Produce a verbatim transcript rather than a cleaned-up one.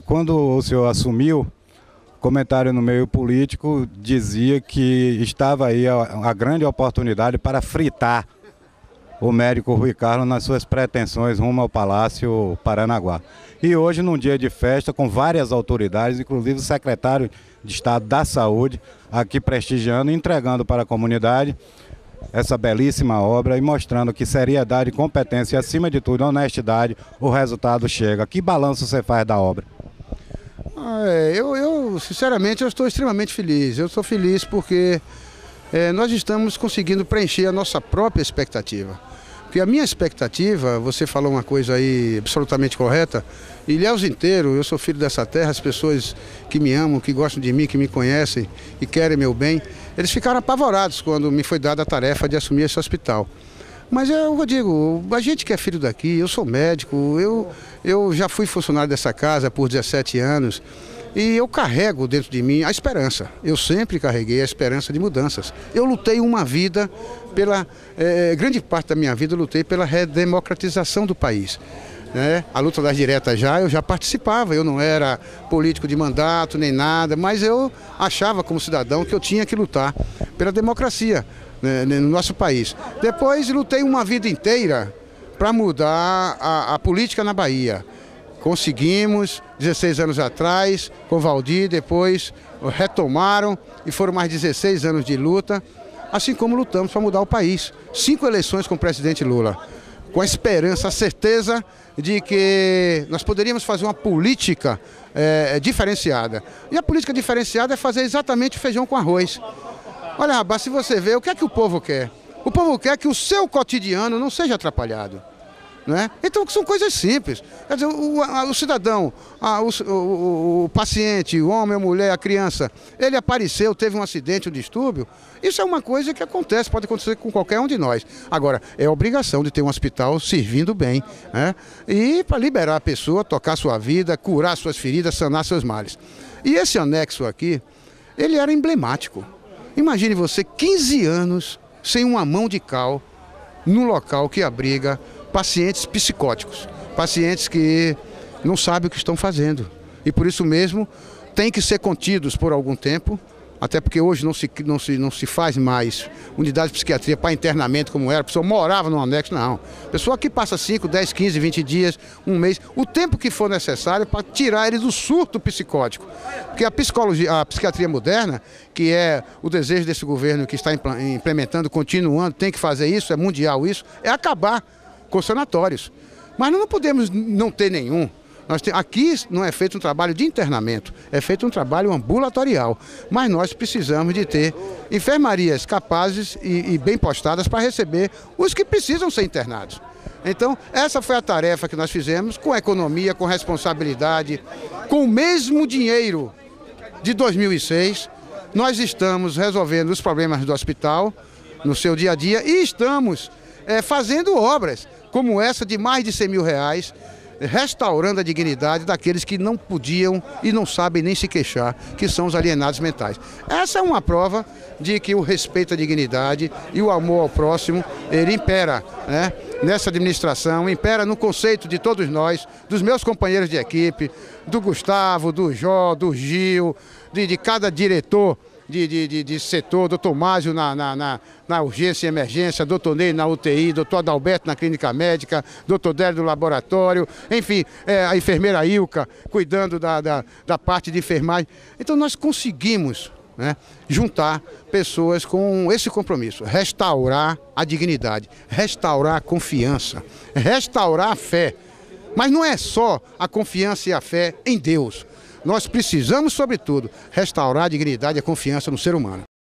quando o senhor assumiu, comentário no meio político dizia que estava aí a, a grande oportunidade para fritar o médico Rui Carlos nas suas pretensões rumo ao Palácio Paranaguá. E hoje, num dia de festa, com várias autoridades, inclusive o secretário de Estado da Saúde, aqui prestigiando e entregando para a comunidade essa belíssima obra e mostrando que seriedade, competência e, acima de tudo, honestidade, o resultado chega. Que balanço você faz da obra? Ah, é, eu, eu, sinceramente, eu estou extremamente feliz. Eu estou feliz porque é, nós estamos conseguindo preencher a nossa própria expectativa. Porque a minha expectativa, você falou uma coisa aí absolutamente correta, Ilhéus inteiro, eu sou filho dessa terra, as pessoas que me amam, que gostam de mim, que me conhecem e querem meu bem, eles ficaram apavorados quando me foi dada a tarefa de assumir esse hospital. Mas eu digo, a gente que é filho daqui, eu sou médico, eu, eu já fui funcionário dessa casa por dezessete anos e eu carrego dentro de mim a esperança. Eu sempre carreguei a esperança de mudanças. Eu lutei uma vida, pela é, grande parte da minha vida eu lutei pela redemocratização do país. Né? A luta das diretas já, eu já participava, eu não era político de mandato nem nada, mas eu achava como cidadão que eu tinha que lutar pela democracia, né, no nosso país. Depois lutei uma vida inteira para mudar a, a política na Bahia. Conseguimos, dezesseis anos atrás, com Valdir, depois retomaram e foram mais dezesseis anos de luta, assim como lutamos para mudar o país. Cinco eleições com o presidente Lula, com a esperança, a certeza de que nós poderíamos fazer uma política é, diferenciada. E a política diferenciada é fazer exatamente o feijão com arroz. Olha, rapaz, se você vê, o que é que o povo quer? O povo quer que o seu cotidiano não seja atrapalhado. Né? Então são coisas simples. Quer dizer, o, a, o cidadão, a, o, o, o paciente, o homem, a mulher, a criança, ele apareceu, teve um acidente, um distúrbio, isso é uma coisa que acontece, pode acontecer com qualquer um de nós. Agora, é obrigação de ter um hospital servindo bem, né? E para liberar a pessoa, tocar sua vida, curar suas feridas, sanar seus males. E esse anexo aqui, ele era emblemático. Imagine você, quinze anos sem uma mão de cal num local que abriga pacientes psicóticos, pacientes que não sabem o que estão fazendo e por isso mesmo tem que ser contidos por algum tempo, até porque hoje não se, não se, não se faz mais unidade de psiquiatria para internamento como era, a pessoa morava no anexo, não. A pessoa que passa cinco, dez, quinze, vinte dias, um mês, o tempo que for necessário para tirar ele do surto psicótico. Porque a psicologia, a psiquiatria moderna, que é o desejo desse governo que está implementando, continuando, tem que fazer isso, é mundial isso, é acabar com sanatórios. Mas nós não podemos não ter nenhum. Nós tem, aqui não é feito um trabalho de internamento, é feito um trabalho ambulatorial. Mas nós precisamos de ter enfermarias capazes e, e bem postadas para receber os que precisam ser internados. Então, essa foi a tarefa que nós fizemos, com economia, com responsabilidade, com o mesmo dinheiro de dois mil e seis. Nós estamos resolvendo os problemas do hospital no seu dia a dia e estamos é, fazendo obras como essa de mais de cem mil reais, restaurando a dignidade daqueles que não podiam e não sabem nem se queixar, que são os alienados mentais. Essa é uma prova de que o respeito à dignidade e o amor ao próximo, ele impera, né, nessa administração, impera no conceito de todos nós, dos meus companheiros de equipe, do Gustavo, do Jó, do Gil, de, de cada diretor De, de, de setor, doutor Másio na, na, na, na urgência e emergência, doutor Ney na U T I, doutor Adalberto na clínica médica, doutor Délio do laboratório, enfim, é, a enfermeira Ilka cuidando da, da, da parte de enfermagem. Então nós conseguimos, né, juntar pessoas com esse compromisso, restaurar a dignidade, restaurar a confiança, restaurar a fé. Mas não é só a confiança e a fé em Deus. Nós precisamos, sobretudo, restaurar a dignidade e a confiança no ser humano.